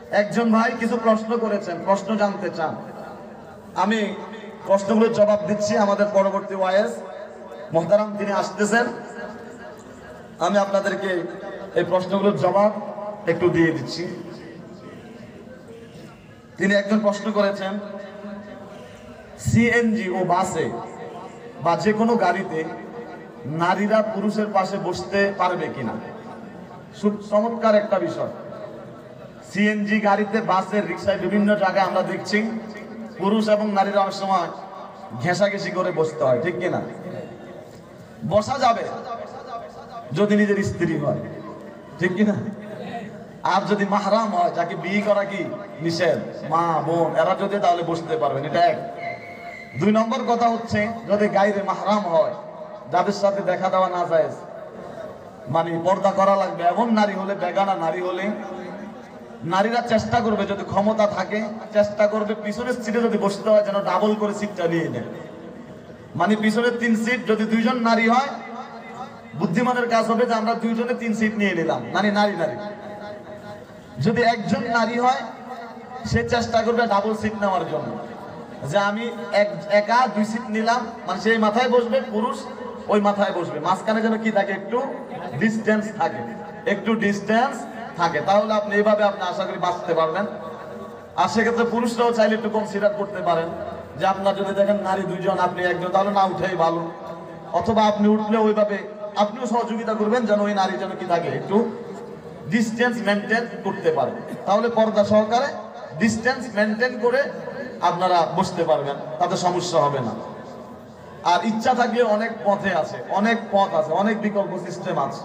একজন ভাই কিছু প্রশ্ন করেছেন, প্রশ্ন জানতে চান। আমি প্রশ্নগুলোর জবাব দিচ্ছি। আমাদের পরবর্তী ওয়াইজ মুহতারাম তিনি আসতেছেন, আমি আপনাদেরকে এই প্রশ্নগুলোর জবাব একটু দিয়ে দিচ্ছি। তিনি একজন প্রশ্ন করেছেন, সিএনজি ও বাসে বা যে কোনো গাড়িতে নারীরা পুরুষের পাশে বসতে পারবে কিনা? চমৎকার একটা বিষয়। সিএনজি গাড়িতে, বাসে, রিক্সায় বিভিন্ন জায়গায় আমরা দেখছি পুরুষ এবং নারীরা অনেক সময় ঘেঁষাঘেঁষি করে বসতে হয়, ঠিক কিনা? বসা যাবে যদি নিজের স্ত্রী হয়, ঠিক কিনা? আর যদি মাহরাম হয়, যাকে বিয়ে করা কি নিষেধ, মা বোন, এরা যদি, তাহলে বসতে পারবেন। এটা এক। 2 নম্বর কথা হচ্ছে, যদি গায়রে মাহরাম হয়, যাদের সাথে দেখা দেওয়া না যায়, মানে পর্দা করা লাগবে, এমন নারী হলে, বেগানা নারী হলে নারীরা চেষ্টা করবে, যদি ক্ষমতা থাকে চেষ্টা করবে পিছনের সিটে যদি বসতে হয় যেন ডাবল করে সিটটা নিয়ে নেয়। মানে পিছনের 3 সিট যদি 2 জন নারী হয়, বুদ্ধিমানের কাজ হবে যে আমরা 2 জনে 3 সিট নিয়ে নিলাম, মানে নারী নারী। যদি একজন নারী হয়, সে চেষ্টা করবে ডাবল সিট নেওয়ার জন্য, যে আমি একা 2 সিট নিলাম, মানে সেই মাথায় বসবে, পুরুষ ওই মাথায় বসবে, মাঝখানে যেন কি থাকে, একটু ডিস্টেন্স থাকে, একটু ডিস্টেন্স থাকে। তাহলে আপনি এইভাবে আপনি আশা করি বাঁচতে পারবেন। আর সেক্ষেত্রে পুরুষরাও চাইলে একটু কনসিডার করতে পারেন যে আপনার যদি দেখেন নারী 2 জন, আপনি একজন, তাহলে না উঠেই ভালো। অথবা আপনি উঠলে ওইভাবে আপনিও সহযোগিতা করবেন যেন ওই নারী যেন কি থাকে, একটু ডিস্টেন্স মেনটেন করতে পারে। তাহলে পর্দা সহকারে ডিস্টেন্স মেনটেন করে আপনারা বসতে পারবেন, তাতে সমস্যা হবে না। আর ইচ্ছা থাকলে অনেক পথে আছে, অনেক পথ আছে, অনেক বিকল্প সিস্টেম আছে।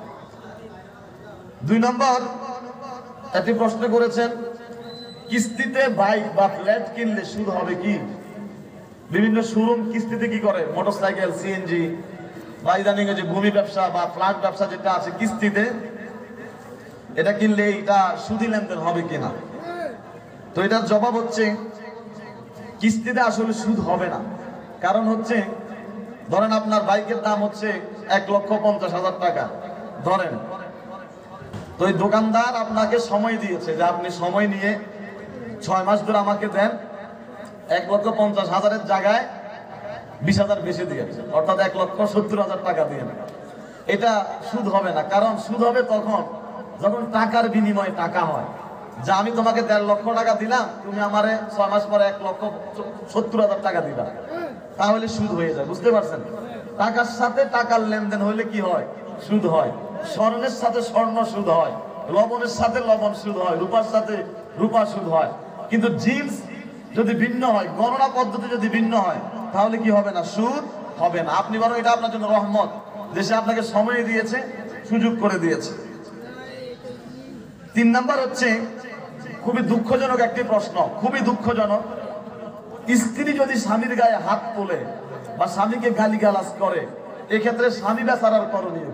2 নম্বর একটি প্রশ্ন করেছেন, কিস্তিতে বাইক বা ফ্ল্যাট কিনলে সুদ হবে কি? বিভিন্ন শোরুম কিস্তিতে কি করে, মোটরসাইকেল, সিএনজি বা ইদানিং যে ভূমি ব্যবসা বা ফ্ল্যাট ব্যবসা যেটা আছে কিস্তিতে, এটা কিনলে এটা সুদি লেনদেন হবে কিনা? তো এটার জবাব হচ্ছে, কিস্তিতে আসলে সুদ হবে না। কারণ হচ্ছে, ধরেন আপনার বাইকের দাম হচ্ছে 1,50,000 টাকা ধরেন, তো এই দোকানদার আপনাকে সময় দিয়েছে যে আপনি সময় নিয়ে 6 মাস ধরে আমাকে দেন, 1,50,000 জায়গায় 20,000 বেশি দিয়েছে, অর্থাৎ 1,70,000 টাকা দিয়ে। এটা সুদ হবে না। কারণ সুদ হবে তখন যখন টাকার বিনিময়ে টাকা হয়, যে আমি তোমাকে 1.5 লক্ষ টাকা দিলাম, তুমি আমারে 6 মাস পরে 1,70,000 টাকা দিবা, তাহলে সুদ হয়ে যায়। বুঝতে পারছেন? টাকার সাথে টাকার লেনদেন হলে কি হয়, সুদ হয়। স্বর্ণের সাথে স্বর্ণ সুদ হয়, লবণের সাথে লবণ সুদ হয়, রূপার সাথে রূপা সুদ হয়। কিন্তু জিন্স যদি ভিন্ন হয়, গণনা পদ্ধতি যদি ভিন্ন হয়, তাহলে কি হবে না, সুদ হবে না। আপনি বরং এটা আপনার জন্য রহমত, দেশে আপনাকে সময় দিয়েছে, সুযোগ করে দিয়েছে। 3 নাম্বার হচ্ছে, খুবই দুঃখজনক একটি প্রশ্ন, খুবই দুঃখজনক। স্ত্রী যদি স্বামীর গায়ে হাত তোলে বা স্বামীকে গালিগালাজ করে, এক্ষেত্রে স্বামী বেচারার করণীয়।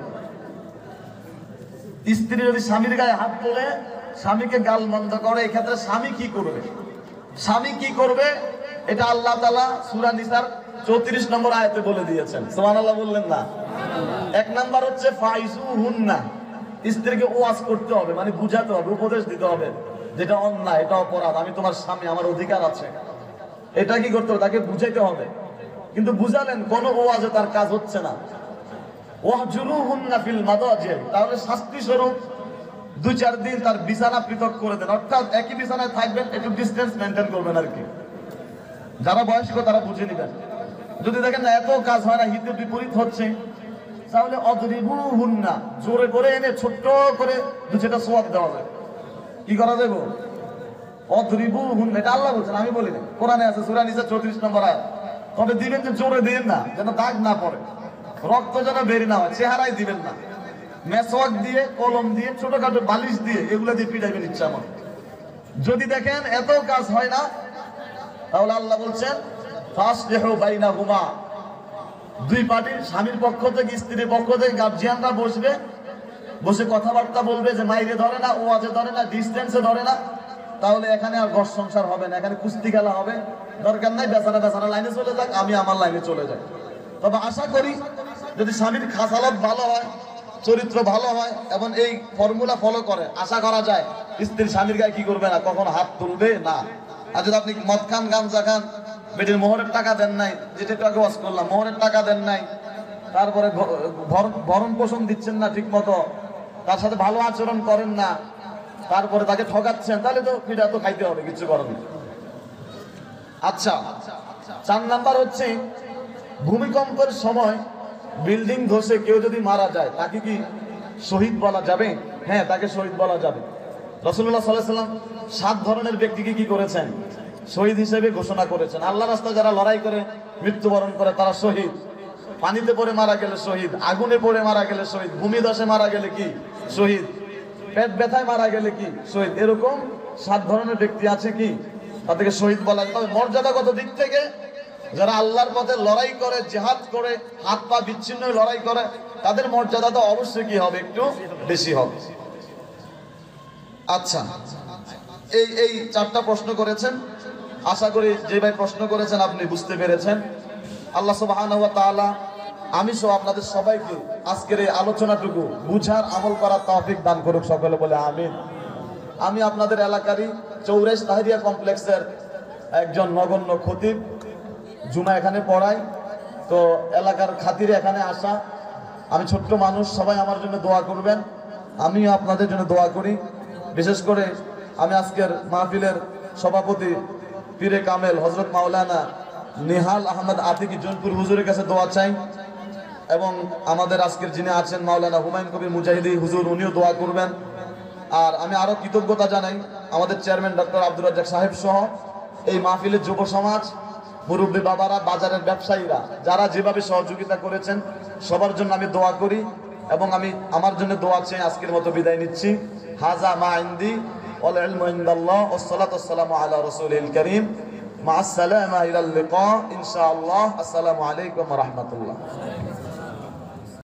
স্ত্রী যদি স্বামীর গায়ে হাত তোলে, স্বামীকে গালমন্দ করে, এক্ষেত্রে স্বামী কি করবে? স্বামী কি করবে এটা আল্লাহ তাআলা সূরা নিসার 34 নম্বর আয়াতে বলে দিয়েছেন। সুবহানাল্লাহ বললেন না? 1 নাম্বার হচ্ছে ফাইজুহুন্না, স্ত্রীকে ওয়াজ করতে হবে, মানে বুঝাতে হবে, উপদেশ দিতে হবে, যেটা অন্যায়, এটা অপরাধ, আমি তোমার স্বামী, আমার অধিকার আছে, এটা কি করতে হবে, তাকে বুঝাইতে হবে। কিন্তু বুঝালেন, কোনো ওয়াজে তার কাজ হচ্ছে না, ওয়াহজুরুহুন্না ফিল মাদাজি, তাহলে শাস্তি স্বরূপ 2-4 দিন তার বিছানা পৃথক করে দেন, অর্থাৎ একই বিছানায় থাকবেন, একটু ডিসটেন্স মেনটেন করবেন আর কি। যারা বয়স্ক তারা বুঝে নেবেন। যদি দেখেন না এত কাজ হয় না, হিতে বিপরীত হচ্ছে, তাহলে অদরিবুহুন্না, জোরে করে এনে ছোট্ট করে 2-4টা সোয়াব দেওয়া যায়। কি করা যাবে? অদরিবুহুন্না, এটা আল্লাহ বলছেন, আমি বলি না, কোরআনে আছে সূরা নিসা 34 নম্বর আয়াত। তবে দিবেন যে জোরে দিবেন না, যেন দাগ না পড়ে, রক্ত যেন বের না হয়, চেহারায় দিবেন না। মেসওয়াক দিয়ে, কলম দিয়ে, ছোটখাটো বালিশ দিয়ে, এগুলো দিয়ে পিটাইবেন ইচ্ছা মতো। যদি দেখেন এত কাজ হয় না, তাহলে আল্লাহ বলছেন ফাসলিহু বাইনাহুমা, 2 পার্টির, স্বামীর পক্ষ থেকে স্ত্রীর পক্ষ থেকে গার্জিয়ানরা বসবে, বসে কথাবার্তা বলবে যে মাইরে ধরে না, ওয়াজে ধরে না, ডিস্টেন্সে ধরে না, তাহলে এখানে আর ঘর সংসার হবে না, এখানে কুস্তি খেলা হবে। দরকার নাই বেচারা লাইনে চলে যাক, আমি আমার লাইনে চলে যাই। তবে আশা করি যদি স্বামীর খাসালত ভালো হয়, চরিত্র ভালো হয় এবং এই ফর্মুলা ফলো করে, আশা করা যায় স্ত্রী স্বামীর গায়ে কি করবে না, কখনো হাত তুলবে না। আর যদি আপনি মদ খান, গাঁজা খান, বেটির মোহরের টাকা দেন নাই, যেটা একটু আগে ওয়াজ করলাম, মোহরের টাকা দেন নাই, তারপরে ভরণ পোষণ দিচ্ছেন না ঠিক মতো, তার সাথে ভালো আচরণ করেন না, তারপরে তাকে ঠকাচ্ছেন, তাহলে তো পিঠা তো খাইতে হবে, কিছু করেন না। আচ্ছা, 4 নাম্বার হচ্ছে ভূমিকম্পের সময় বিল্ডিং ধসে কেউ যদি মারা যায় তাকে কি শহীদ বলা যাবে? হ্যাঁ, তাকে শহীদ বলা যাবে। রাসূলুল্লাহ সাল্লাল্লাহু আলাইহি ওয়াসাল্লাম 7 ধরনের ব্যক্তিকে কি করেছেন? শহীদ হিসেবে ঘোষণা করেছেন। আল্লাহর রাস্তায় যারা লড়াই করে মৃত্যুবরণ করে তারা শহীদ, পানিতে পড়ে মারা গেলে শহীদ, আগুনে পড়ে মারা গেলে শহীদ, ভূমিধসে মারা গেলে কি শহীদ, পেট ব্যথায় মারা গেলে কি শহীদ। এরকম 7 ধরনের ব্যক্তি আছে কি, তাদেরকে শহীদ বলা যায়। তবে মর্যাদাগত দিক থেকে যারা আল্লাহর পথে লড়াই করে, জিহাদ করে, হাত পা বিচ্ছিন্ন লড়াই করে, তাদের মর্যাদা তো অবশ্যই কি হবে, একটু বেশি হবে। আচ্ছা, এই 4টা প্রশ্ন করেছেন, আশা করি যে ভাই প্রশ্ন করেছেন আপনি বুঝতে পেরেছেন। আল্লাহ সুবহানাহু ওয়া তাআলা আমি সহ আপনাদের সবাইকে আজকের এই আলোচনাটুকু বুঝার, আমল করার তৌফিক দান করুক, সকলে বলে আমিন। আমি আপনাদের এলাকারই ৪৪ তাহরিয়া কমপ্লেক্সের একজন নগণ্য খতিব, জুমা এখানে পড়াই, তো এলাকার খাতিরে এখানে আসা। আমি ছোট্ট মানুষ, সবাই আমার জন্য দোয়া করবেন, আমিও আপনাদের জন্য দোয়া করি। বিশেষ করে আমি আজকের মাহফিলের সভাপতি পীরে কামেল হযরত মাওলানা নিহাল আহমদ আতিকি জনপুর হুজুরের কাছে দোয়া চাই, এবং আমাদের আজকের যিনি আছেন মাওলানা হুমায়ুন কবির মুজাহিদি হুজুর, উনিও দোয়া করবেন। আর আমি আরো কৃতজ্ঞতা জানাই আমাদের চেয়ারম্যান ডক্টর আব্দুর রাজ্জাক সাহেব সহ এই মাহফিলের যুব সমাজ, মুরব্বী বাবারা, বাজারের ব্যবসায়ীরা, যারা যেভাবে সহযোগিতা করেছেন, সবার জন্য আমি দোয়া করি এবং আমি আমার জন্য দোয়া চাই। আজকের মতো বিদায় নিচ্ছি। হাজা মা ইনদি ওয়াল ইলমু ইনদাল্লাহ ওয়াসসালাতু ওয়াসসালামু আলা রাসূলিল কারীম মা আসসালামা ইলাল লিকা ইনশাআল্লাহ। আসসালামু আলাইকুম ওয়া রাহমাতুল্লাহ।